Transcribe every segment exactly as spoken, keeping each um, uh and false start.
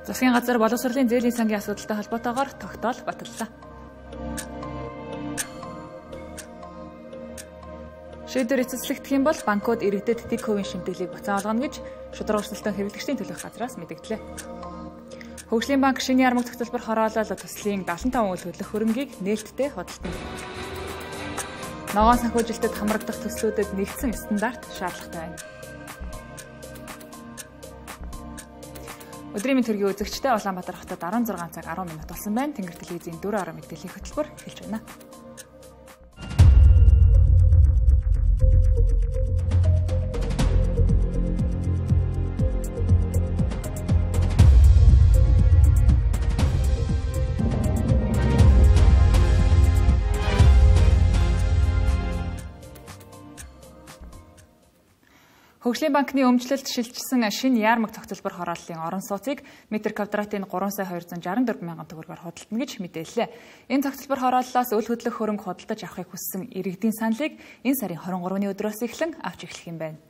Засгийн газар боловсролын зээлийн сангийн асуудалтай холбоотойгоор тогтоол баталлаа. Шийдвэр эцэслэгдэх юм бол банкуд иргэдэд дэг хувийн шимтгэлийг буцаан олгоно гэж шударга өрсөлдөөн хэрэглэгчдийн төлөөх газраас мэдгдлээ. Хөгжлийн банк шинийн армаг цогцлбор хороолол төслийн даатан таван үйл хөдлөх хөрөнгийг нээлттэй худалдана. Ногоон санхүүжилтэд хамрагдах төслүүдэд нэгдсэн стандарт шаардлагатай байна. Өдрийн мэнд төргийн үзэгчтэй Улаанбаатар хотод арван зургаан цаг арван минут болсон байна. Тэнгэр телевизийн дөрвөн арга мэдээллийн хөтөлбөр эхэлж байна. Хөгжлийн банкны өмчлөлт шилжсэн шинэ яармаг цогцлбор хорооллын орон сууцыг метр квадратын гурван сая хоёр зуун шарсан дөрвөн мянган төгрөгөөр худалдана гэж мэдээллээ. Энэ цогцлбор хорооллоос үл хөдлөх хөрөнгө худалдаж авахыг хүссэн иргэдийн саналыг энэ сарын хорин гурваны өдрөөс эхлэн авч эхлэх юм байна.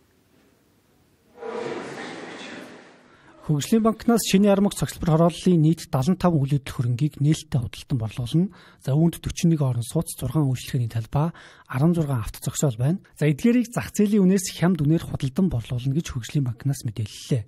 Хөгжлийн банкнаас шинэ яармаг цогцлбор хорооллын нийт даатан таван үйл хөдлөх хөрөнгийг нээлттэй худалдан борлуулна. За үүнд дөрвөн нэг орон сууц, зургаан үйлчлэгээний талбай, арван зургаан авто зогсоол байна. За эдгээрийг зах зээлийн үнээс хямд үнээр худалдан борлуулна гэж Хөгжлийн банкнаас мэдээллээ.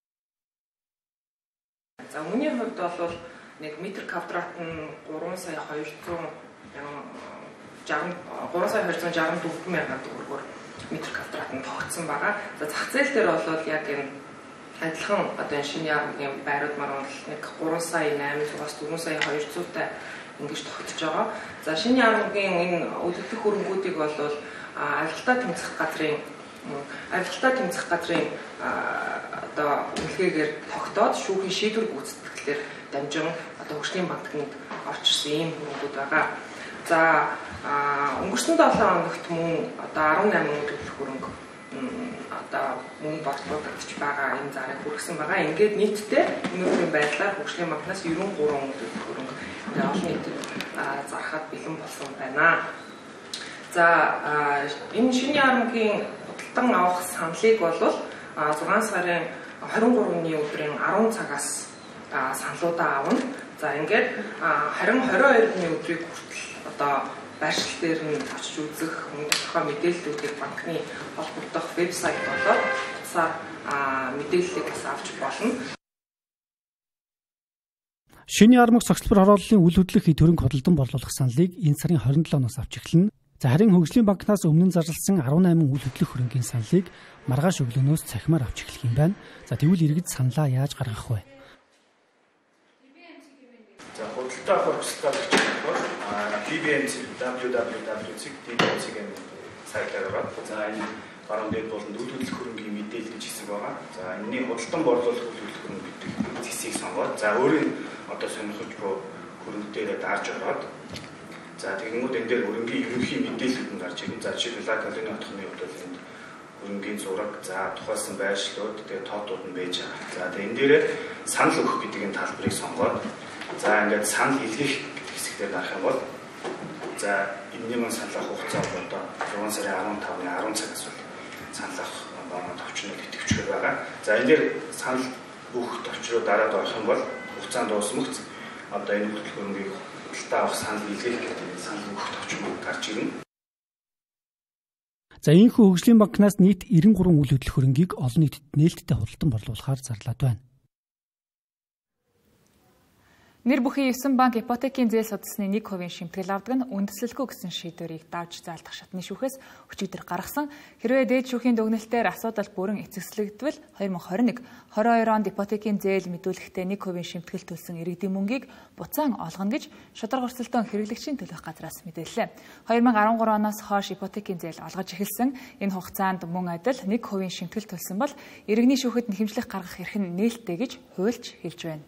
За үнийн хувьд бол нэг метр квадрат нь гурван сая хоёр зуун шарсан гурван сая хоёр зуун шарсан дөрвөн мянган төгрөгөөр метр квадрат нь тогтсон байгаа. За зах зээл дээр бол яг энэ адилхан одоо шинэ яармгийн байрууд марвал нэг гурван сая найман зуунаас дөрвөн сая хоёр зуунтай ингэж тогтож байгаа. За шинэ яармгийн энэ үйл хөдлөх хөрөнгүүдийг бол авилгалтай тэмцэх газрын авилгалтай тэмцэх газрын одоо үнэлгээгээр тогтоод шүүхийн шийдвэр гүйцэтгэлээр дамжин одоо Хөгжлийн банкнд орчирсан ийм хөрөнгүүд байгаа. За өнгөрсөн долоо хоногт мөн одоо арван найман үйл хөдлөх хөрөнгө одоо мөн борлуулагдаж байгаа энэ зарыг хүргэсэн байгаа. Ингээд нийтдээ өнөөдрийн байдлаар Хөгжлийн банкнаас девяносто три үйл хөдлөх хөрөнгө олон нийтэд зархаад бэлэн болсон байна. За энэ шинэ яармгийн худалдан авах саналыг бол зургаан сарын хорин гурваны өдрийн арван цагаас саналуудаа авна. За ингээд харин хорин хоёрны өдрийг хүртэл одоо байршил дээр нь очиж үзэх мөн тодорхой мэдээллүүдийг банкны холбогдох вебсайт болоод цаар мэдээллийг бас авч болно. Шинэ яармаг цогцлбор хорооллын үйл хөдлөх хөрөнгө худалдан борлуулах саналыг энэ сарын хорин долоноос авч эхэлнэ. За харин Хөгжлийн банкнаас өмнө нь зарласан арван найман үйл хөдлөх хөрөнгийн саналыг маргааш өглөөнөөс цахимаар авч эхлэх юм байна. За тэгвэл иргэд саналаа яаж гаргах вэ? За худалдаа авах хүсэлтэй бол ди би эн си дабл ю дабл ю дабл ю дот ди би эн си гэх сайтаар ороод за энэ баруун дээр болон үйл хөдлөх хөрөнгийн мэдээлэл гэж хэсэг байгаа. За энэний худалдан борлуулах үйл хөдлөх хөрөнгө гэдэг зэсийг сонгоод за өөрийн одоо сонирхож буй хөрөнгө дээрээ дааж ороод за тэгэнгүүт энэ дээр хөрөнгийн ерөнхий мэдээлэлүүд нь гарч ирнэ. За жишээлбэл Калины хотхны хувьд бол энд хөрөнгийн зураг, за тухайлсан байршлууд, тэгээ тоотууд нь байж байгаа. За тэгээ энэ дээрээ санал өгөх гэдэг энэ талбарыг сонгоод за ингээд санал илгээх гэдэг хэсгээр дарах юм бол за энэний мань санал авах хугацаа бол одоо зургаан сарын арван тавны арван цагаас бол санал авах товчнол идэвхжээр байгаа. За энэ дээр санал бүх товчроо дараад орох юм бол хугацаанд дуусмагц одоо энэ хөдөлгөөн хөрөнгийг худалдаа авах санал илгээх гэдэг санал өгөх товчмол гарч ирнэ. За энэхүү Хөгжлийн банкнаас нийт девяносто три үйл хөдлөх хөрөнгийг олон нийтэд нээлттэй худалдан борлуулахаар зарлаад байна. Нэр бүхий Евсэн банк ипотекийн зээл судалсны нэг хувийн шимтгэл авдаг нь үндэслэлгүй гэсэн шийдвэрийг давж заалдах шатны шүүхээс өчигдөр гаргасан. Хэрвээ дээд шүүхийн дүгнэлтээр асуудал бүрэн эцэгслэгдвэл две тысячи двадцать один двадцать two онд ипотекийн зээл мэдүүлэхдээ нэг хувийн шимтгэл төлсөн иргэдийн мөнгийг буцаан олгоно гэж шударга өрсөлдөөн хэрэглэгчийн төлөөх газраас мэдээллээ. две тысячи дөрвөн оноос хойш ипотекийн зээл олгож эхэлсэн. Энэ хугацаанд мөн адил нэг хувийн шимтгэл төлсөн бол иргэний шүүхэд нэхэмжлэх гаргах эрх нь нээлттэй гэж хуульч хэлж байна.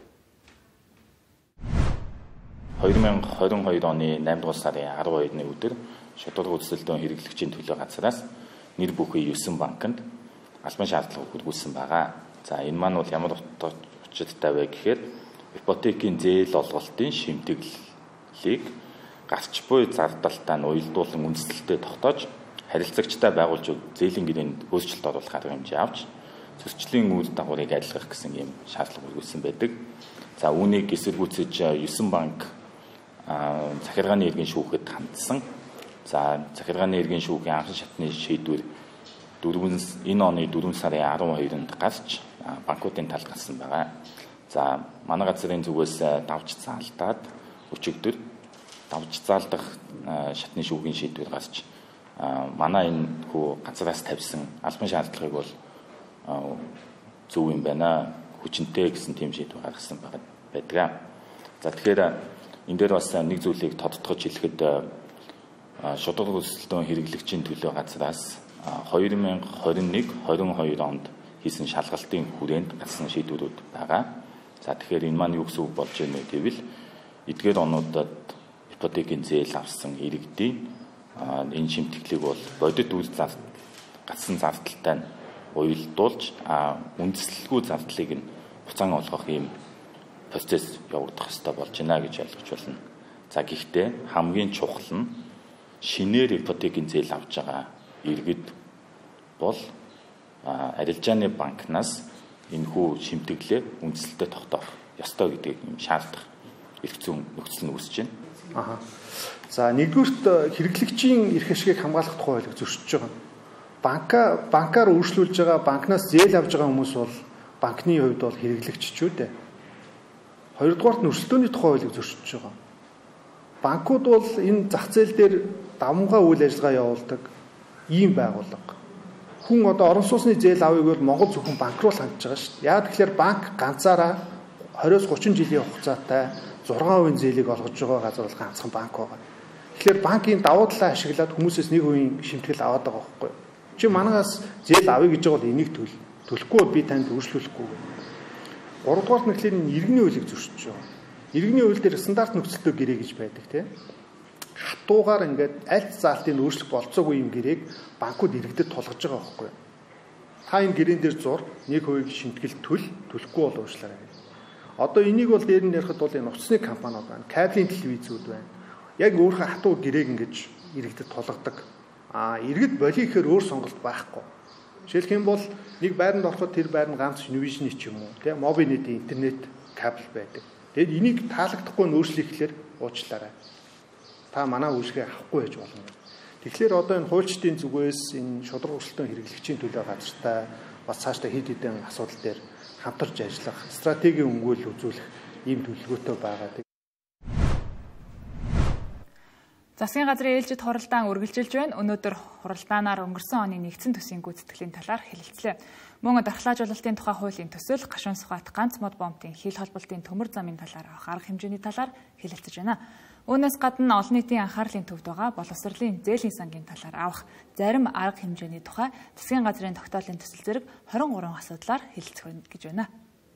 две тысячи двадцать two оны найман дугаар сарын арван хоёрны өдөр шударга өрсөлдөөн хэрэглэгчийн төлөө газраас нэр бүхий Евсэн банкнд албан шаардлага өгүүлсэн байгаа. За энэ маань бол ямар учиртай вэ гэхээр ипотекийн зээл олголтын шимтгэлийг гарч буй зардалтаа нь уялдуулан үндэслэлтэд тогтоож харилцагчтай байгуулж зээлийн гэрээнд өөрчлөлт оруулах арга хэмжээ авч зөрчлийн үр дагаврыг ажиллах гэсэн ийм шаардлага үүссэн байдаг. За үүнийг эсэргүүцэж Юсэн банк захиргааны иргэн шүүхэд хандсан. За захиргааны иргэн шүүхийн анхан шатны шийдвэр энэ оны дөрвөн сарын арван хоёрнд гарч банкуудын талд гарсан байгаа. За манай газрын зүгээс давж заалдаад өчигдөр давж заалдах шатны шүүхийн шийдвэр гарч манай энэ хүү газраас тавьсан албан шаардлагыг бол зөв юм байна. Хүчинтэй гэсэн тийм шийдвэр гаргасан байдаг. За тэгэхээр энэ дээр бас нэг зүйлийг тодтогч хэлэхэд шударга өсөлтөө хэрэглэгчийн төлөө газраас хоёр мянга хорин нэг хорин хоёр онд хийсэн шалгалтын хүрээнд гарсан шийдвэрүүд байгаа. За тэгэхээр энэ маань юу гэсэн үг болж байна вэ гэвэл эдгээр онуудад ипотекийн зээл авсан иргэдийн энэ шимтгэлийг бол бодит үйл гарсан зардалтай нь уялдуулж үндэслэлгүй зардлыг нь буцаан олгох ийм процесс явагдах ёстой болж байна гэж ойлгож байна. За гэхдээ хамгийн чухал нь шинээр ипотекийн зээл авч байгаа иргэд бол арилжааны банкнаас энэхүү шимтгэлээ үндэслэлтэй тогтоох ёстой гэдэг юм шаардах эрх зүйн нөхцөл нь үүсэж байна. Аха. За нэгдүгürt хэрэглэгчийн эрх ашигыг хамгаалах тухай хуулийг зөрчиж байгаа. Банка банкаар үйлчлүүлж байгаа банкнаас зээл авж байгаа хүмүүс бол банкны хувьд бол хэрэглэгч ч үү дээ. Хоёрдугаарт өрсөлдөөний тухай хуулийг зөрчиж байгаа. Банкуд бол энэ зах зээл дээр давмгай үйл ажиллагаа явуулдаг ийм байгууллага. Хүн одоо орон сууцны зээл авъяг бол Монгол зөвхөн банк руу хандж байгаа шүү дээ. Яг тэгэхээр банк ганцаараа двадцать гучин жилийн хугацаатай зургаан хувийн зээлийг олгож байгаа газар бол ганцхан банк байгаа. Тэгэхээр банкын давуу талаа ашиглаад хүмүүсээс нэг хувийн шимтгэл аваад байгаа байхгүй юу? Чи манаас зээл авъя гэж байгаа бол энийг төл. Төлөхгүй бол би танд үргэлжлүүлэхгүй. Гуравдугаар нь гэхлээр иргэний хуулийг зөрчиж байгаа. Иргэний хууль дээр стандарт нөхцөлтэй гэрээ гэж байдаг тийм. Хатуугаар ингээд аль заалтыг өөрчлөх болцоогүй юм гэрээг банкуд иргэдэд тулгаж байгаа байхгүй юу? Та энэ гэрээн дээр зур нэг хувийг шимтгэл төл төлөхгүй бол уучлаарай. Одоо энийг бол дээр нь ярихад бол энэ утасны компаниуд байна. Кабелийн телевизүүд байна. Яг өөрхөн хатуу гэрээг ингэж иргэдэд тулгадаг. Аа, иргэд болиё гэхээр өөр сонголт байхгүй. Жишээлх юм бол нэг байранд ороход тэр байр нь ганц Univision ч юм уу, тийм мобильны интернет кабел байдаг. Тэгэд энийг таалагдахгүй нь өөрчлөх гэхээр уучлаарай. Та манай үйлчлэгээ авахгүй байж болно. Тэгэхээр одоо энэ хуульчдын зүгээс энэ шударга өрсөлдөөн хэрэглэгчийн төлөө газартай бас цаашдаа хэд хэдэн асуудал дээр хамтарч ажиллах, стратегийн өнгөөл үзүүлэх ийм төлөвлөгөөтэй байгаа. Засгийн газрын ээлжид хуралдаан үргэлжилж байна. Өнөөдөр хуралдаанаар өнгөрсөн оны нэгдсэн төсвийн гүйцэтгэлийн талаар хэлэлцлээ. Мөн дархлаажуулалтын тухай хуулийн төсөл, гашуун сухат ганц мод бомбын хил холболтын төмөр замын талаар авах арга хэмжээний талаар хэлэлцэж байна. Үүнээс гадна олон нийтийн анхаарлын төвд байгаа боловсролын зээлийн сангийн талаар авах зарим арга хэмжээний тухай засгийн газрын тогтоолын төсөл зэрэг двадцать три асуудлаар хэлэлцэх гэж байна.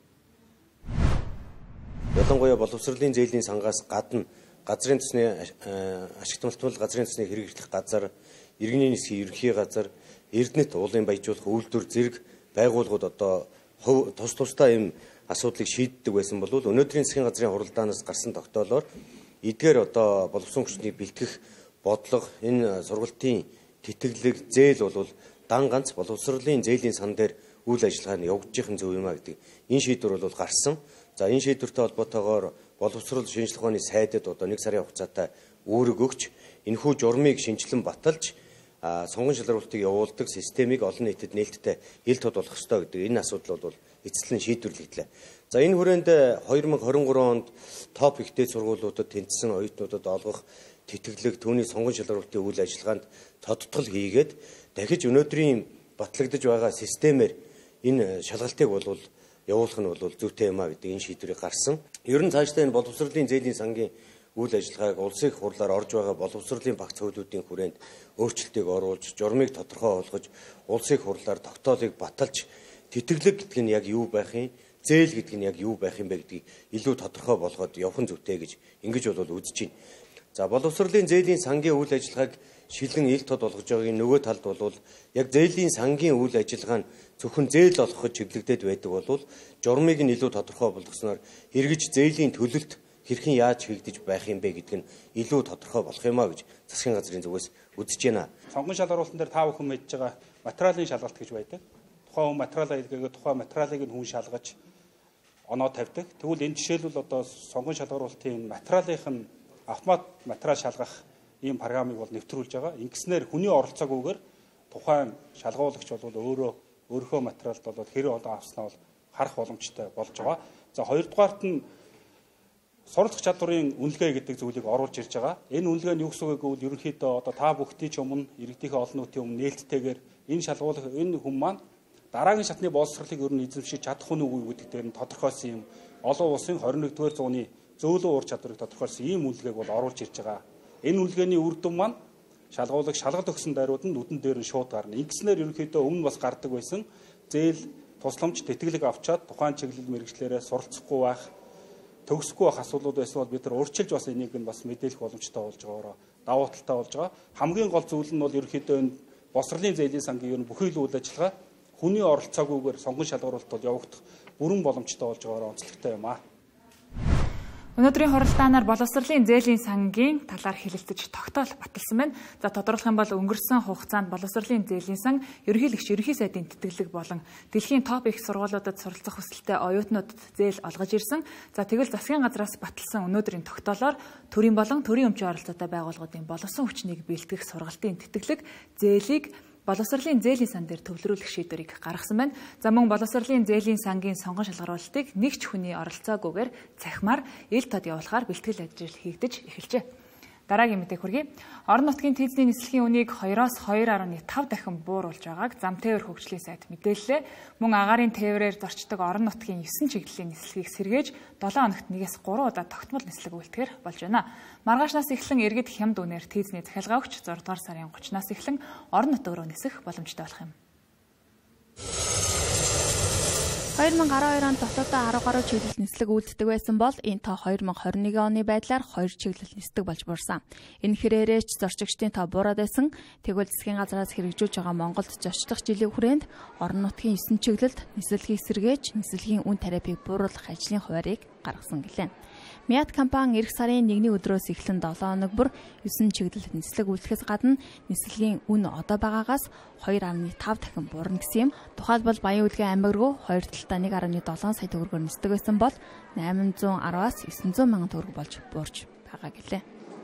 Ялангуяа боловсролын зээлийн сангаас гадна газрын төсний ашигт малтмал газрын төсний хэрэгжлэх газар, иргэний нисхийн ерөнхий газар, Эрдэнэт уулын баяжуулах үйлдвэр зэрэг байгууллагууд одоо тус тусдаа ийм асуудлыг шийддэг байсан бол өнөөдрийн засгийн газрын хуралдаанаас гарсан тогтоолоор эдгээр одоо боловсон хүчнийг бэлтгэх бодлого, энэ сургалтын тэтгэлэг зээл бол дан ганц боловсролын зээлийн сан дээр үйл ажиллагаа нь явагдчихын зөв юм а гэдэг энэ шийдвэр бол гарсан. За энэ шийдвэртэй холбоотойгоор боловсрол шинжилгээ ухааны сайдад одоо нэг сарын хугацаатай үүрэг өгч энэхүү журмыг шинжилэн баталж сонгон шалралтыг явуулдаг системийг олон нийтэд нээлттэй ил тод болох ёстой гэдэг энэ асуудал бол эцэслэн шийдвэрлэгдлээ. За энэ хүрээнд двадцать двадцать три онд топ ихтэй сургуулиудад тэнцсэн оюутнуудад олгох тэтгэлэг түүний сонгон шалралтын үйл ажиллагаанд тодтгол хийгээд дахиж өнөөдрийн батлагдж байгаа системээр энэ шалгалтыг бол явуулах нь бол зүйтэй юм а гэдэг энэ шийдвэрийг гарсан. Ер нь цаашдаа энэ боловсролын зээлийн сангийн үйл ажиллагааг улсын их хурлаар орж байгаа боловсролын багц хуулиудын хүрээнд өөрчлөлтийг оруулж, журмыг тодорхой болгож, улсын их хурлаар тогтоолыг баталж, тэтгэлэг гэдэг нь яг юу байх юм, зээл гэдэг нь яг юу байх юм бэ гэдгийг илүү тодорхой болгоод явах нь зүйтэй гэж ингэж бол үзэж байна. За боловсролын зээлийн сангийн үйл ажиллагааг шилэн ил тод болгож байгаагийн нөгөө талд бол яг зээлийн сангийн үйл ажиллагаа нь зөвхөн зээл олгоход чиглэгдээд байдаг бол журмыг нь илүү тодорхой болгосноор эргэж зээлийн төлөлт хэрхэн яаж хийгдэж байх юм бэ гэдг нь илүү тодорхой болох юм а гэж засгийн газрын зүгээс үзэж байна. Сонгон шалгуулалтан дээр та бүхэн мэдж байгаа материалын шалгалт гэж байдаг. тухайн хүн материалаа илгээгээд тухайн материалыг нь хүн шалгаж оноо тавьдаг. Тэгвэл энэ жишээлбэл одоо сонгон шалгаруулалтын материалынх нь автомат материал шалгах ийм програмыг бол нэвтрүүлж байгаа. Ингэснээр хүний оролцоогүйгээр тухайн шалгуулагч бол өөрөө өөрийнхөө материалд бол хэрэг одоо авснаа бол харах боломжтой болж байгаа. За хоёрдугаарт нь суралцах чадварын үнэлгээ гэдэг зүйлийг оруулж ирж байгаа. Энэ үнэлгээ нь юу гэсэн үг гэвэл ерөнхийдөө одоо та бүхний ч өмнө иргэдийнхээ олон нийтийн өмнө нээлттэйгээр энэ шалгуулах энэ хүн маань дараагийн шатны боловсролыг ер нь эзэмшиж чадах нь үгүй гэдэг дээр нь тодорхойлсон юм олон улсын хорин нэгдүгээр зууны зөөлөн ур чадварыг тодорхойлсон ийм үнэлгээг бол оруулж ирж байгаа. Энэ үнэлгээний үр дүн маань шалгуулах шалгалт өгсөн даруйд нь нүдэн дээр нь шууд гарна. Ингэснээр ерөнхийдөө өмнө бас гардаг байсан зээл тусламж тэтгэлэг авчаад тухайн чиглэл мэргэжлэрээ суралцахгүй байх төгсөхгүй байх асуудлууд байсан бол бид нар урьдчилж бас энийг нь бас мэдээлэх боломжтой болж байгаагаар давуу талтай болж байгаа. Хамгийн гол зүйл нь бол ерөнхийдөө энэ босрлын зээлийн сангийн ер нь бүхий л үйл ажиллагаа хүний оролцоогүйгээр сонгон шалгаруулалт бол явагдах бүрэн боломжтой болж байгаагаар онцлогтой юм аа. Өнөөдрийн хуралдаанаар боловсролын зээлийн сангийн талаар хэлэлцэж тогтоол баталсан байна. За тодорхойлох юм бол өнгөрсөн хугацаанд боловсролын зээлийн сан ерөнхийлөгч ерөнхий сайдын тэтгэлэг болон дэлхийн топ их сургуулиудад суралцах хүсэлтэй оюутнуудад зээл олгож ирсэн. За тэгвэл засгийн газраас баталсан өнөөдрийн тогтоолоор төрийн болон төрийн өмчийн оролцоотой байгууллагуудын боловсон хүчнийг бэлтгэх сургалтын тэтгэлэг зээлийг боловсролын зээлийн сан дээр төвлөрүүлэх шийдвэрийг гаргасан байна. За мөн боловсролын зээлийн сангийн сонгон шалгаруулалтыг нэг ч хүний оролцоогүйгээр цахимаар ил тод явуулахаар бэлтгэл ажил хийгдэж эхэлжээ. Дараагийн мэдээг хүргэе. Орон нутгийн тээврийн нислэгийн үнийг хоёроос хоёр арван тав дахин бууруулж байгааг зам тээвэр хөгжлийн сайд мэдээллээ. Мөн агаарын тээврээр зорчдог орон нутгийн есөн чиглэлийн нислэгийг сэргээж долоон хоногт нэгээс гурван удаа тогтмол нислэг үйлдэхэр болж байна. Маргаашнаас эхлэн иргэд хямд үнээр тээврийн захиалгаа өгч зургаадугаар сарын гуравнаас эхлэн орон нутаг руу нисэх боломжтой болох юм. хоёр мянга арван хоёр онд дотоодоо арав гаруй чиглэл нислэг үлддэг байсан бол энэ тоо хоёр мянга хорин нэгэн оны байдлаар хоёр чиглэл нисдэг болж буурсан. Энэ хэрээрээч зорчигчдын тоо буураад байсан. Тэгвэл засгийн газраас хэрэгжүүлж байгаа Монголд зочлох жилийн хүрээнд орон нутгийн есөн чиглэлд нислэгийг сэргээж нислэгийн үн тариапыг бууруулах ажлын хуваарийг гаргасан гэлээ. Мяд компани эх сарын нэгний өдрөөс эхлэн долоон хоног бүр есөн чиглэлд нислэг үйлдэхээс гадна нислэгийн үн одоо байгаагаас хоёр арван тав дахин буурна гэсэн юм. Тухайлбал Баян Үлгэн аймаг руу хоёр талдаа нэг арван долоон сая төгрөгөөр нисдэг байсан бол восемь зуун араваас девять зуун мянган төгрөг болж буурч байгаа гэлээ.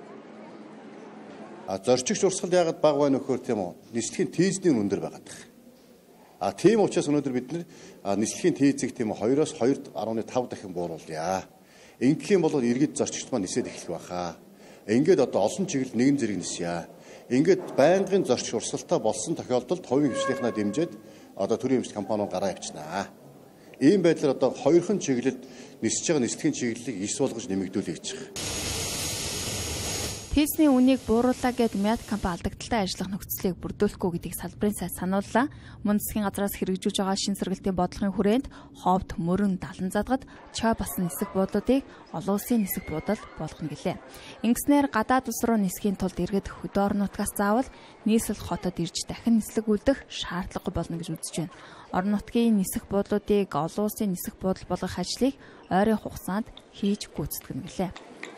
А зорчигч урсгал яагаад бага байна нөхөр тийм үү? Нислэгийн тээзний өндөр байгаад байна. А тийм учраас өнөөдөр бид нэр нислэгийн тээзийг тийм хоёроос хоёр арван тав дахин бууруулъя. Ингэх юм бол иргэд зорчигчд маань нисээд эхлэх байхаа. Ингээд одоо олон чиглэл нэгэн зэрэг нисье. Ингээд байнгын зорчигч урсгалтай болсон тохиолдолд хувийн хвшлийнхнаа дэмжиж одоо төрийн эмч компаниуд гараа явуулнаа. Ийм байдлаар одоо хоёрхан чиглэлд нисэж байгаа нислэгийн чиглэлийг ис болгож нэмэгдүүлэх гэж байна. Тээврийн үнийг бууруулаа гэд Мяд компани алдагдaltaй ажиллах нөхцөлийг бүрдүүлэхгүй гэдгийг салбарын сайд санууллаа. Мөн засгийн газраас хэрэгжүүлж байгаа шин сэргэлтийн бодлогын хүрээнд ховд, мөрөн, далан задгад ча басан нисэх буудлуудыг олон улсын нисэх буудал болгоно гэлээ. Ингэснээр гадаад улс руу нисхийн тулд иргэд хөдөө орон нутгаас заавал нийслэл хотод ирж дахин нислэг үлдэх шаардлагагүй болно гэж үзэж байна. Орон нутгийн нисэх буудлуудыг олон улсын нисэх буудал болгох ажлыг ойрын хугацаанд хийж гүйцэтгэнэ гэлээ.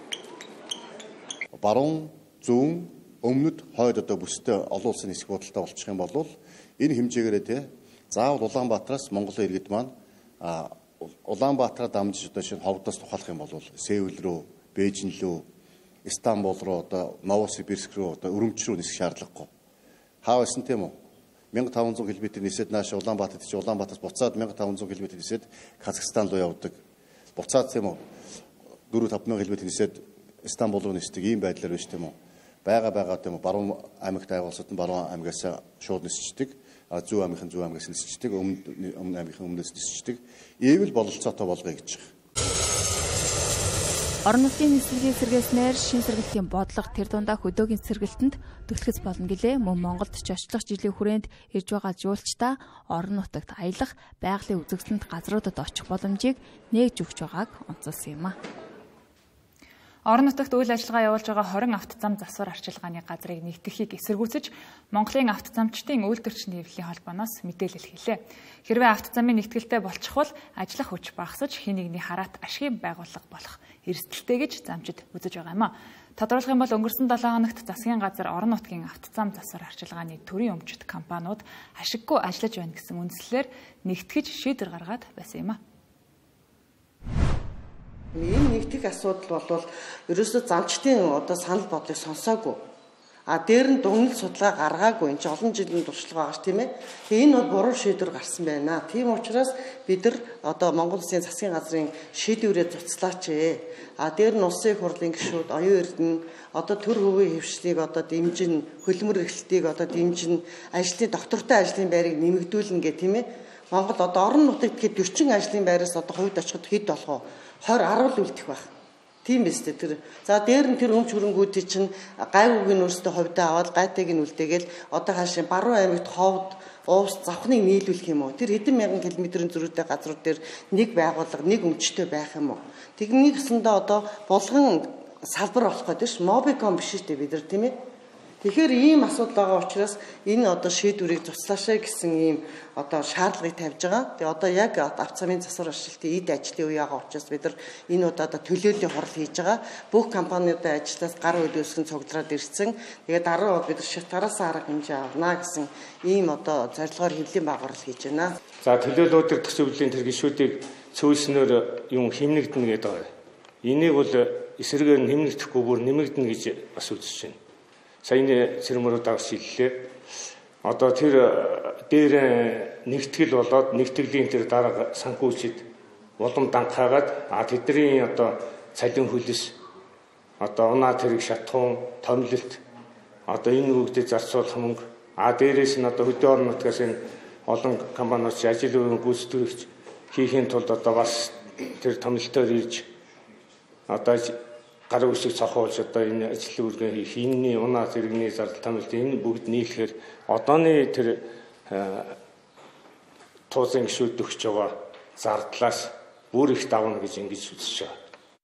Баруун, зүүн, өмнөд, хойд одоо бүстэй олон улсын нисэх буудалтай болчих юм бол энэ хэмжээгээрээ те заавал Улаанбаатараас Монголын иргэд маань Улаанбаатараа дамжиж одоо шинэ ховдоос тухайлах юм бол Сеул рүү, Бээжин рүү, Истанбул руу одоо Новосибирск рүү одоо Өрөмч рүү нисэх шаардлагагүй. Хаа байсан тийм үү? мянга таван зуун км нисээд нааш Улаанбаатарт чи Улаанбаатараас буцаад мянга таван зуун км нисээд Казахстан руу явдаг. Буцаад тийм үү? дөрвөн таван мянган км нисээд Истанбул руу нисдэг ийм байдлаар биш тийм үү? Бага бага тийм үү? Баруун аймагт байгуулсад нь баруун аймгаас шууд нисчдэг. А зүүн аймгийн зүүн аймгаас нисчдэг. Өмнө өмнө аймгийн өмнөөс нисчдэг. Ийвэл бололцоотой болгоё гэж байна. Орон нутгийн нислэгийг сэргээснээр шин сэргэлтийн бодлого тэр дундаа хөдөөгийн сэргэлтэнд түлхэц болно гэлээ. Мөн Монголд ч очлох жилийн хүрээнд ирж байгаа жуулчдаа орон нутагт аялах, байгалийн үзэгсэлэнд газруудад очих боломжийг нээж өгч байгааг онцолсон юм а. Орон нутагт үйл ажиллагаа явуулж байгаа хорин автозам засвар арчилгааны газрыг нэгтгэхийг эсэргүүцэж Монголын автозамчдын үйлдвэрч нэвлэлийн холбооноос мэдээлэл хэлээ. Хэрвээ автозамын нэгтгэлтэй болчихвол ажиллах хүч багасж хэн нэгний хараат ашигын байгууллага болох эрсдэлтэй гэж замчид үзэж байгаа юм а. Тодорхойлох юм бол өнгөрсөн долоо хоногт засгийн газар орон нутгийн автозам засвар арчилгааны төрийн өмчит компаниуд ашиггүй ажиллаж байна гэсэн үндслээр нэгтгэж шийдвэр гаргаад байсан юм а. Энэ нэгтгэх асуудал бол ерөөсөө замчтын одоо санал бодлыг сонсоогүй. А дээр нь дугнал судалгаа гаргаагүй. Энд чинь олон жилийн туршлага байгаа ш тийм ээ. Тэгээ энэ бол буруу шийдвэр гарсан байна. Тийм учраас бид нар одоо Монгол Улсын засгийн газрын шийдвэрээ цуцлаач ээ. А дээр нь улсын их хурлын гишүүд, оюун эрдэнэ одоо төр хөвгийн хэвшлийг одоо дэмжин, хөлмөр эрхлэлтийг одоо дэмжин, ажлын доктортой ажлын байрыг нэмэгдүүлнэ гэх тийм ээ. Монгол одоо орон нутагт гэхэд орчин ажлын байраас одоо хувьд очиход хэд болох вэ? двадцать аруул үлдэх байх. Тийм биз дээ тэр. За дээр нь тэр өмч хөрөнгүүдийн чинь гайвуугийн өөрсдөө хувьдаа аваад гайтайг нь үлдээгээл одоо хаашаа Баруун аймагт ховд уус завхныг нийлүүлэх юм уу? Тэр хэдэн мянган километрийн зөрүүтэй газрууд дээр нэг байгууллага, нэг өмчтэй байх юм уу? Тэгнийг гэсэндээ одоо булган салбар болох гэдэг ш. Мобиком биш шүү дээ бид нар тийм ээ. Тэгэхээр ийм асуудал байгаа учраас энэ одоо шийдвэрийг цуцлаашаа гэсэн ийм одоо шаардлагыг тавьж байгаа. Тэгээ одоо яг авцамын засвар арчилтын эд ажлын үе байгаа учраас бид нар энэ удаа одоо төлөөллийн хурал хийж байгаа. Бүх компаниудын ажлаас гар хөлөөсгөн цуглараад ирсэн. Тэгээ дараа бид нар шалтгараас арга хэмжээ авна гэсэн ийм одоо зорилгоор хэвлэлийн байгуурал хийж байна. За төлөөлөл удирдах зөвлөлийн тэр гишүүдийг цөөснөр юм хэмнэгдэнэ гэдэг байгаа. Энийг бол эсрэгээр нь хэмнэгдэхгүй бүр нэмэгдэнэ гэж бас үзэж байна. Саяны цэрмөрүүд авч шиллээ. Одоо тэр дээр нэгтгэл болоод нэгтгэлийн тэр дарга санхүүчид улам данхаагаад а тэдний одоо цалин хөлс одоо унаа тэрэг шатхуун томилолт одоо энэ бүгдийг зарцуулах мөнгө а дээрээс нь одоо хөдөө орон нутгаас энэ олон компаниуд ажил үеийн гүйцэтгүүлэгч хийхин тулд одоо бас тэр томилолтоор ирж одоо гар үсэг цохоолж одоо энэ ажил үргээ хийх энэний унаа зэрэгний зардал томилт энэ бүгд нийлэхээр одооны тэр туузын гишүүд өгч байгаа зардлаас бүр их давна гэж ингэж үзэж байгаа.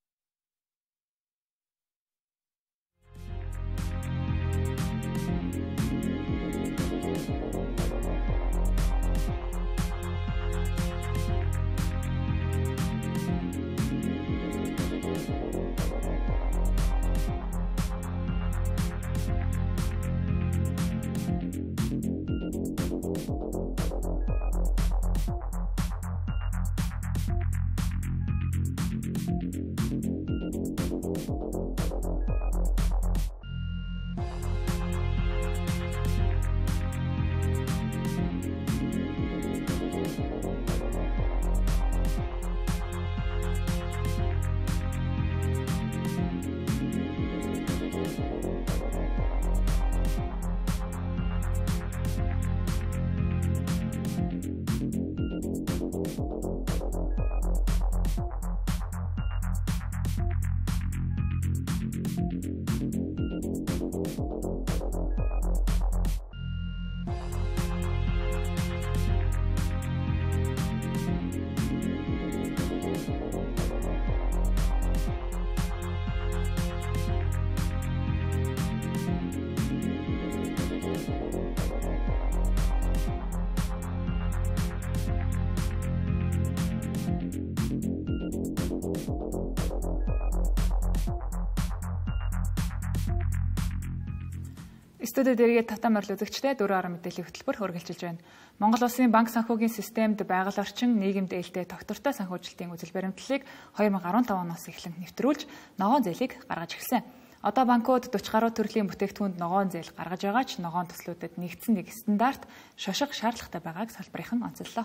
Студид дээрээ татам орл үзэгчтэй дөрөв орон мэдээллийн хөтөлбөр хөргөлжилж байна. Монгол Улсын банк санхүүгийн системд байгаль орчин нийгэмд ээлтэй тогтвортой санхүүжилтийн үзэл баримтлалыг две тысячи десять оноос эхлэн нэвтрүүлж ногоон зээлийг гаргаж ирсэн. Одоо банкуд forty гаруй төрлийн бүтээгдэхүүнд ногоон зээл гаргаж байгаа ч ногоон төслүүдэд нэгдсэн нэг стандарт шошго шаардлагатай байгааг салбарынхан онцоллоо.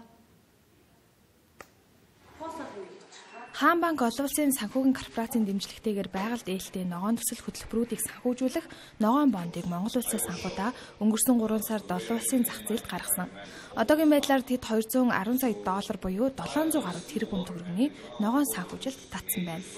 Хаан банк олон улсын санхүүгийн корпорацийн дэмжлэгтэйгээр байгальд ээлтэй ногоон төсөл хөтөлбөрүүдийг санхүүжүүлэх ногоон бондыг Монгол улсаас санхуудаа өнгөрсөн гурван сард олон улсын зах зээлд гаргасан. Одоогийн байдлаар тэд two hundred ten сая доллар буюу seven hundred гаруй тэрбум төгрөгийн ногоон санхүүжилт татсан байна.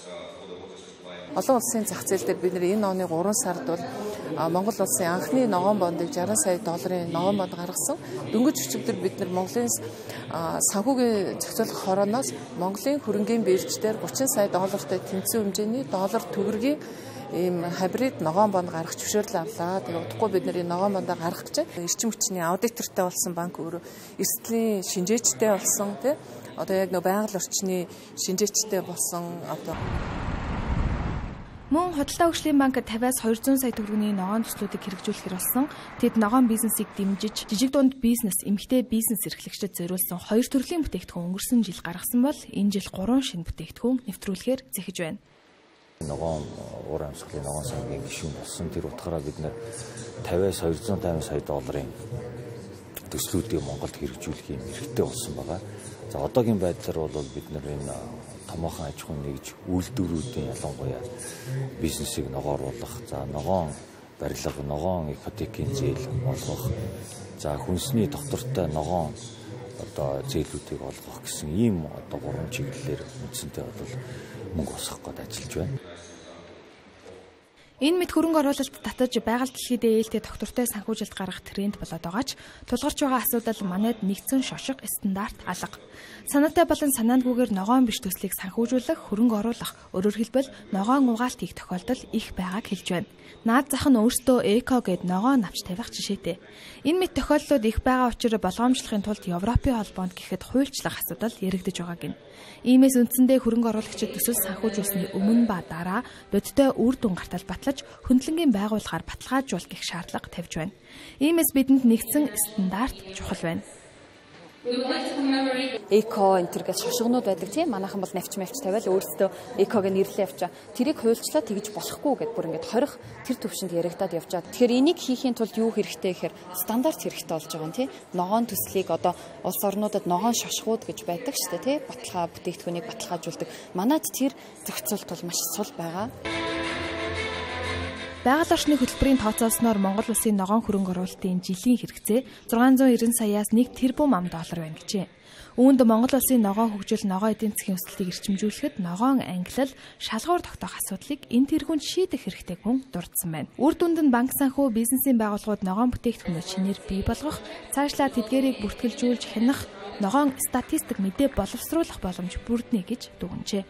Олон улсын зах зээл дээр бид нэр энэ оны гурван сард бол Монгол улсын анхны ногоон бондыг sixty сая долларын ногоон бонд гаргасан. Дөнгөж өчигдөр бид нэр Монголын санхүүгийн зохицуулах хорооноос Монголын хөрөнгийн бирж дээр thirty сая доллартай тэнцэн хэмжээний доллар төгрөгийн ийм хибрид ногоон бонд гаргах зөвшөөрөл авлаа. Тэгээ удахгүй бид нэр энэ ногоон бондоо гаргах гэж эрчим хүчний аудитортай болсон банк өөрөө эрсдлийн шинжээчтэй болсон тий. Одоо яг нөө байгаль орчны шинжээчтэй болсон одоо Мөн Худалдаа хөгжлийн банк пятьдесят хоёр зуун сая төгрөгийн ногоон төслүүдийг хэрэгжүүлэхээр болсон. Тэд ногоон бизнесийг дэмжиж, жижиг дунд бизнес, эмэгтэй бизнес эрхлэгчдэд зориулсан хоёр төрлийн бүтээгдэхүүн өнгөрсөн жил гаргасан бол энэ жил гурван шинэ бүтээгдэхүүн нэвтрүүлэхээр зэхэж байна. Ногоон уур амьсгалын ногоон сангийн гишүүн болсон. Тэр утгаараа бид нэр пятьдесят хоёр зуун пятьдесят сая долларын төслүүдийг Монголд хэрэгжүүлэх юм эрхтэй болсон байгаа. За одоогийн байдлаар бол бид нар энэ томоохон аж ахуйн нэгж үйлдвэрүүдийн ялангуяа бизнесийг ногооруулах, за ногоон барилга, ногоон ипотекийн зээл олгох, за хүнсний доктортой ногоон одоо зээлүүдийг олгох гэсэн ийм одоо гурван чиглэлээр үндсэнтэй бол мөнгө босгох гээд ажиллаж байна. Энэ мэд хөрөнгө оруулалт татаж байгаль дэлхийд ээлтэй доктортой санхүүжилт гаргах тренд болоод байгаа ч тулгарч байгаа асуудал манайд нэгдсэн шошго стандарт алга. Санаатай болон санаандгүйгээр ногоон биш төслийг санхүүжүүлэх, хөрөнгө оруулах, өөрөөр хэлбэл ногоон угаалт хийх тохиолдол их байгааг хэлж байна. Наад зах нь өөртөө эко гэд ногоон авч тавих жишээтэй. Энэ мэд тохиолдлууд их байгаа учраас болгоомжлохын тулд Европын холбоонд гэхэд хуульчлах асуудал яригдж байгааг нь. Иймээс үндсэндээ хөрөнгө оруулагчид төсөл санхүүжүүлсний өмнө ба дараа бодиттой үр дүн гартал батлаж хөндлөнгийн байгууллагаар баталгаажуул гэх шаардлага тавьж байна. Иймээс бидэнд нэгдсэн стандарт чухал байна. Эко энтер гэж шошгонууд байдаг тийм манайхан бол навч мавч тавиал өөрсдөө эког нэрлээ явчаа. Тэрийг хуульчлаа тэгж болохгүй гэд бүр ингээд хорих тэр төвшөнд яригадад явжаа. Тэгэхээр энийг хийхийн тулд юу хэрэгтэй гэхээр стандарт хэрэгтэй болж байгаа юм тийм. Ногоон төслийг одоо улс орнуудад ногоон шошгууд гэж байдаг шүү дээ тийм. Баталгаа бүтээгдэхүүнийг баталгаажуулдаг. Манайд тэр зохицуулт бол маш сул байгаа. Байгаль орчны хөтөлбөрийн тооцоолсноор Монгол улсын ногоон хөрөнгө оруулалтын жилийн хэрэгцээ зургаан зуун нэрвэн саяас нэг тэрбум ам доллар байна гэжээ. Үүнд Монгол улсын ногоон хөгжил, ногоон эдийн засгийн өсөлтийг эрчимжүүлэхэд ногоон ангилал, шалгуур тогтоох асуудлыг энэ тэргуунд шийдэх хэрэгтэй хүн дурдсан байна. Үр дүнд нь банк санхүү, бизнесийн байгууллагууд ногоон бүтээгдэхүүнүүд шинээр бий болгох, цаашлаа тэдгээрийг бүртгэлжүүлж хянах, ногоон статистик мэдээ боловсруулах боломж бүрднэ гэж дүгнжээ.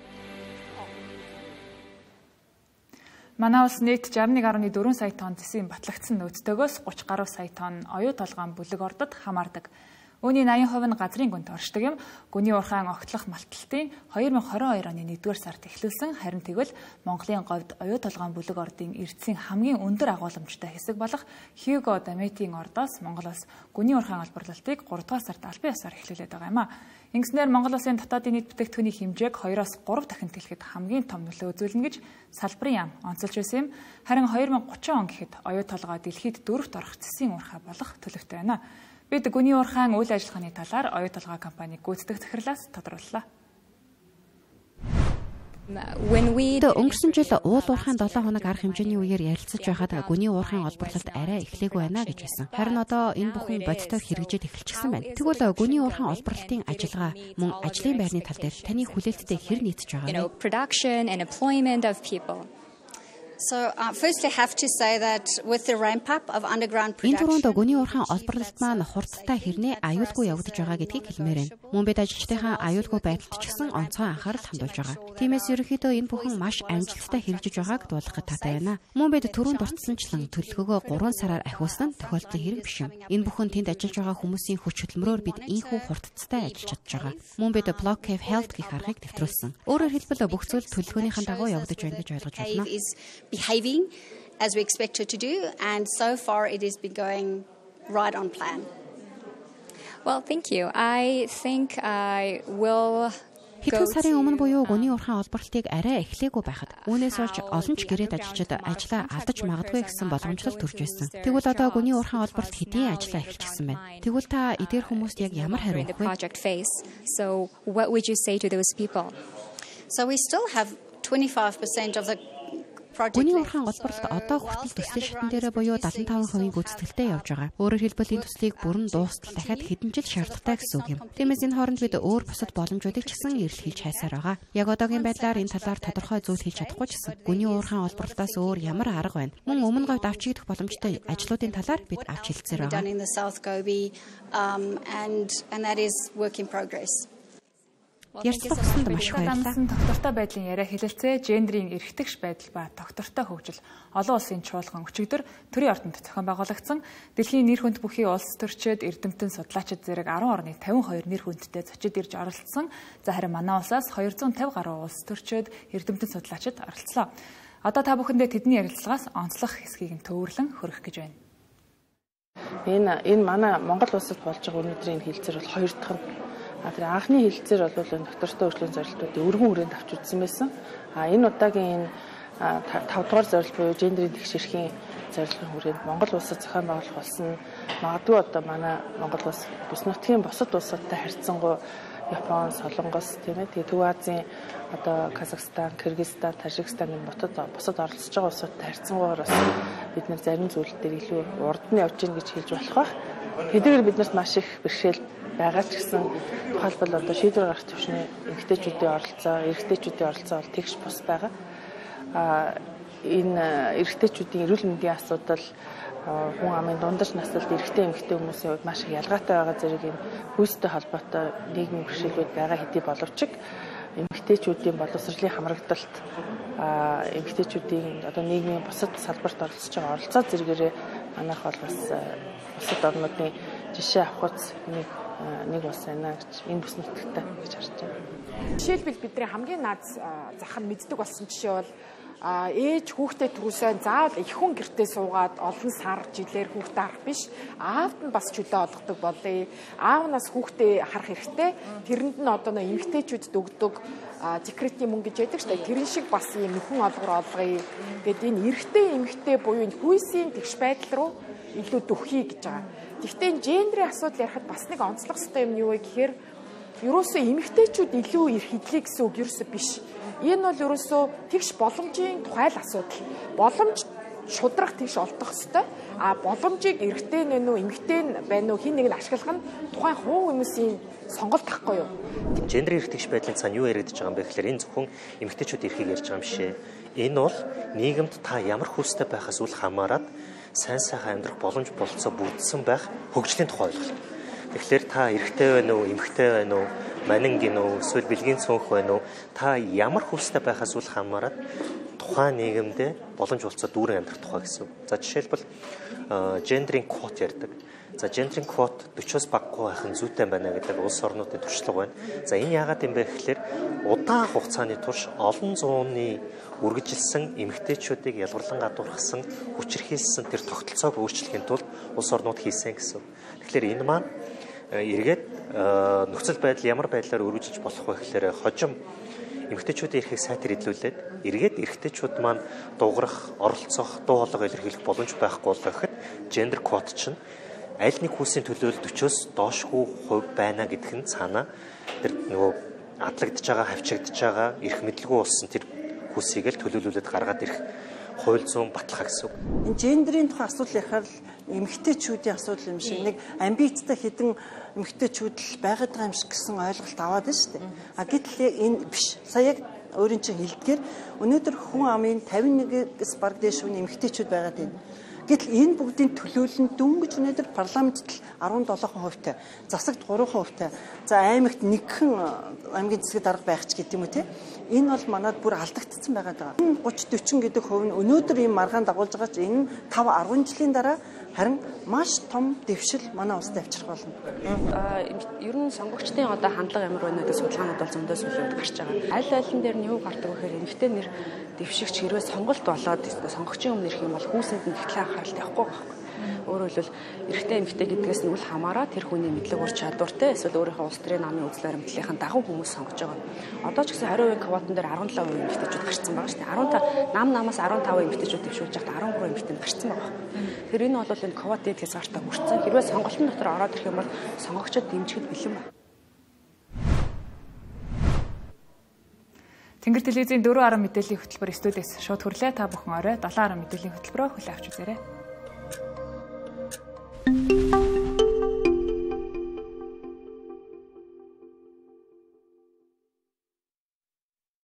Манай улс нийт шестьдесят one point four сая тонн зэсийн батлагдсан нөөцтэйгөөс thirty гаруй сая тонн оюу толгоон бүлэг ордод хамаардаг. Үүний eighty percent нь газрын гүнт оршдог юм. Гүний уурхайн огтлох малталтын twenty twenty-two оны нэгдүгээр сард эхлүүлсэн. Харин тэгвэл Монголын говьд оюу толгоон бүлэг ордын эрдэсийн хамгийн өндөр агуулмжтай хэсэг болох Hugo Dametийн ордоос Монгол улс гүний уурхайн олборлолтыг three дугаар сард албан ёсоор эхлүүлээд байгаа юм а. Ингэснээр Монгол улсын дотоодын нийт бүтээгдэхүүний хэмжээг two-оос three дахин тэлэхэд хамгийн том нөлөө үзүүлнэ гэж салбарын яам онцолж байсан юм. Харин twenty thirty он гэхэд оюу толгой дэлхийд дөрөвт орох зэсийн уурхай болох төлөвтэй байна. Бид гүний уурхайн үйл ажиллагааны талаар оюу толгой компаниг гүйцэтгэх захирлаас тодрууллаа. Өнгөрсөн жил уул уурхайн seven хоног арга хэмжээний үеэр ярилцаж байхад гүний уурхайн олборлолт арай эхлээгүй байна гэж байсан. Харин одоо энэ бүхэн бодитоор хэрэгжиж эхэлчихсэн байна. Тэгвэл гүний уурхайн олборлолтын ажиллагаа мөн ажлын байрны тал дээр таны хүлээлттэй хэр нийцэж байгаа вэ? So uh, firstly I have to say that with the ramp up of underground production. Энэ түрүүнд гүний уурхайн олборлолт маань хурдтай хэрнээ аюулгүй явагдаж байгаа гэдгийг хэлмээр байна. Мөн бид ажилчдынхаа аюулгүй байдалд ч гэсэн онцгой анхаарал хандуулж байгаа. Тиймээс ерөнхийдөө энэ бүхэн маш амжилттай хэрэгжиж байгааг дуулгах таатай байна. Мөн бид түрүүнд дурдсанчлан төлөвлөгөөгөө three сараар ахиулсан нь тохиолдлын хэрэг биш юм. Энэ бүхэн тэнд ажиллаж байгаа хүмүүсийн хүч хөдөлмөрөөр бид инхүү хурдтай ажиллаж чадж байгаа. Мөн бид Block Cave Health гэх аргыг нэвтрүүлсэн. Өөрөөр хэлбэл бүх зүйл төлөвлөгөөнийхэн дагуу явагдаж байна гэж ойлгож байна. Behaving as we expect it to do, and so far it has been going right on plan. Well, thank you. I think I will Хэдэн сарын өмнө буюу гүний уурхайн олборлолтыг арай эхлээгүй байхад үүнээс болж олон ч гэрээд ажилчид ажлаа алдаж магадгүй гэсэн боломжлол төрж байсан. Тэгвэл одоо гүний уурхайн олборлолт хэдийн ажлаа эхэлчихсэн байна. Тэгвэл та эдгээр хүмүүст яг ямар хариу өгөх вэ? So what would you say to those people? So we still have twenty-five percent of the Гүний уурхайн олборлолт одоо хүртэл төслийн шатн дээрээ буюу seventy-five percent гүйцэтгэлтэй явж байгаа. Өөрөөр хэлбэл энэ төслийг бүрэн дуустал дахиад хэдэн жил шаардлагатай гэсэн үг юм. Тиймээс энэ хооронд бид өөр бусад боломжуудыг ч гэсэн эрэл хийж хайсаар байгаа. Яг одоогийн байдлаар энэ талаар тодорхой зүйл хийж чадахгүй ч гэсэн гүний уурхайн олборлолтоос өөр ямар арга байна? Мөн өмнө говьд авч идэх боломжтой ажлуудын талаар бид авч хэлцээр байгаа. Ярилцлаганд маш баярлалаа. Доктортой байдлын яриа хэлэлцээ, гендрийн эрхтгч байдал ба доктортой хөгжил олон улсын чуулган өчигдөр төрийн ордонд зохион байгуулагдсан дэлхийн нэр хүнд бүхий улс төрчид, эрдэмтэн, судлаачид зэрэг ten орны fifty-two нэр хүндтэй зочид ирж оролцсон. За харин манай улсаас two hundred fifty гаруй улс төрчид, эрдэмтэн, судлаачид оролцлоо. Одоо та бүхэндээ тэдний ярилцлагаас онцлог хэсгийг нь төвөрлөн хүргэх гэж байна. Энэ энэ манай Монгол улсад болж байгаа өнөөдрийн хилцээр бол хоёр дахь нь. А тэр анхны хилцээр бол энэ доктортой хөгжлийн зорилтуудыг өргөн хүрээнд авч үзсэн байсан. А энэ удаагийн энэ тав дугаар зорилт буюу гендерийн тэгшэрхийн зорилгын хүрээнд Монгол улсад зохион байгуулах болсон. Магадгүй одоо манай Монгол улс бүс нутгийн бусад улсуудтай харьцангуй Япон, Солонгос тийм ээ тэгээ Төв Азийн одоо Казахстан, Кыргызстан, Тажикстан гэх бусад бусад оролцож байгаа улсуудтай харьцангуйгаар бас бид нэр зарим зүйл дээр илүү урд нь явж гин гэж хэлж болох байх. Хэдийгээр биднэрт маш их бэрхшээл байгаа ч гэсэн тухайлбал одоо шийдвэр гаргах төвшний эрэгтэйчүүдийн оролцоо, эрэгтэйчүүдийн оролцоо бол тэгш бус байгаа. А энэ эрэгтэйчүүдийн эрүүл мэндийн асуудал хүн амын дундаж насалд эрэгтэй эмэгтэй хүмүүсийн хувьд маш их ялгаатай байгаа зэрэг энэ хүйстэй холбоотой нийгмийн бэрхшээлүүд байгаа хэдий боловч эмэгтэйчүүдийн боловсролын хамрагдалт эмэгтэйчүүдийн одоо нийгмийн бусад салбарт оролцож байгаа оролцоо зэрэгээрээ манайх бол бас бусад орнуудын жишээ авахц нэг нэг бас байна гэж энэ бүс нутагтай гэж харж байна. Жишээлбэл бидний хамгийн наад зах нь мэддэг болсон жишээ бол а ээж хүүхдээ түрүүсээ заавал их хүн гэртээ суугаад олон сар жилээр хүүхдээ харах биш аавд нь бас чөлөө олгодог болъё. Аавнаас хүүхдээ харах хэрэгтэй. Тэрэнд нь одоо нөө эмэгтэйчүүдэд өгдөг декретийн мөнгө гэж яддаг шүү дээ. Тэрэн шиг бас юм нөхөн олгор олгоё. Гэт энэ эрэгтэй эмэгтэй буюу энэ хүйсийн тэгш байдал руу илүү дөхье гэж байгаа. Гэхдээ энэ гендерийн асуудал ярихад бас нэг онцлог ёстой юм юу вэ гэхээр ерөөсөө эмэгтэйчүүд илүү их хэдлээ гэсэн үг ерөөсөө биш. Энэ бол ерөөсөө тэгш боломжийн тухай л асуудал. Боломж шудрах тэгш олдох ёстой. А боломжийг эрэгтэй нэ нүү эмэгтэй байна уу хин нэг нь ашиглах нь тухайн хувь хүмүүсийн сонголт тахгүй юу? Гендерийн эрх тэгш байдлын цаана юу яригдж байгаа юм бэ гэхээр энэ зөвхөн эмэгтэйчүүд эрхийг ярьж байгаа юм шээ. Энэ бол нийгэмд та ямар хүстэй байхаас үл хамааран сайн сайхан амьдрах боломж болцоо бүрдсэн байх хөгжлийн тухай ойлголт. Тэгэхээр та эрэгтэй байна уу, эмэгтэй байна уу, манин гин үү, эсвэл бэлгийн цөөнх байна уу? Та ямар хүстэй байхаас үл хамааран тухайн нийгэмдээ боломж болцоо дүүрэн амьдрах тухай гэсэн. За жишээлбэл гендерийн квот ярьдаг. За гендерийн квот forty-оос баггүй байх нь зүйтэй байна гэдэг улс орнуудын туршлага байна. За энэ яагаад юм бэ гэхээр удаан хугацааны турш олон зууны үргэлжилсэн эмэгтэйчүүдийг ялгарлан гадуурхсан, хүчирхийлсэн тэр тогтолцоог өөрчлөхийн тулд улс орнууд хийсэн гэсэн. Тэгэхээр энэ маань эргээд нөхцөл байдал ямар байдлаар өргөжиж болох вэ гэхээр хожим эмэгтэйчүүдийн эрхийг сайтар эдлүүлээд эргээд эрэгтэйчүүд маань дуурах, оролцох, дуу хоолой илэрхийлэх боломж байхгүй болоо гэхэд гендер квот чинь аль нэг хүүсийн төлөөлөл forty-оос доошгүй хувь байна гэдг нь цаана тэр нөгөө адлагдж байгаа, хавчигдж байгаа эрх мэдлгүй болсон тэр хүүсийг л төлөөлүүлээд гаргаад ирэх хууль зүйн баталгаа гэсэн үг. Энэ гендерийн тухай асуудал ярихаар эмэгтэйчүүдийн асуудал юм шиг нэг амбицтай хідэн эмэгтэйчүүд л байгаад байгаа юм шиг гэсэн ойлголт аваад байна шүү дээ. А гэтэл энэ биш. Сая яг өөрийн чинь хэлдгээр өнөөдөр хүн амын fifty-one-ээс баг дээш үн эмэгтэйчүүд байгаад байна. Гэтэл энэ бүгдийн төлөөлөл нь дөнгөж өнөөдөр парламентд seventeen хувьтай, засагт three хувьтай, за аймагт нэгхэн аймгийн засгийн дарга байх ч гэдэг юм уу те. Энэ бол манад бүр алдагдсан байгаад байгаа. thirty forty гэдэг хувь нь өнөөдөр ийм маргаан дагуулж байгаа ч энэ five ten жилийн дараа харин маш том дэвшил манай улсад авчрах болно. Ер нь сонгогчдын одоо хандлага ямар байна гэдэг судалгаанууд бол зөндөө сүлээд гарч байгаа. Аль айлын дээр нь юу гардаг вэ гэхээр эмэгтэй нэр дэвшигч хэрвээ сонголт болоод сонгогчийн өмнө ирэх юм бол хүүсэнд нь тэгтлээ анхаарал тавихгүй байхгүй. Өөрөөр хэлбэл эрэгтэй эмэгтэй гэдгээс нь үл хамааран тэр хүний мэдлэг ур чадвартай эсвэл өөрийнхөө улс төрийн намын үзэл баримтлалын дагуу хүмүүс сонгож байгаа. Одоо ч гэсэн twenty percent квотон дээр seventy-seven percent эмэгтэйчүүд гарцсан байгаа шүү дээ. fifteen нам намаас fifteen percent эмэгтэйчүүд дэвшүүлж байхад thirteen percent эмэгтэй гарцсан байгаа. Тэр энэ бол энэ квотын хязгаартаа хүрсэн. Хэрвээ сонголтын дотор ороод ирэх юм бол сонгогчдод дэмжихэд бэлэн байна. Тэнгэр телевизийн four ten мэдээллийн хөтөлбөр студиэс шууд хүрлээ. Та бүхэн орой seven ten мэдээллийн хөтөлбөрөөр хүлээн авч үзээрэй.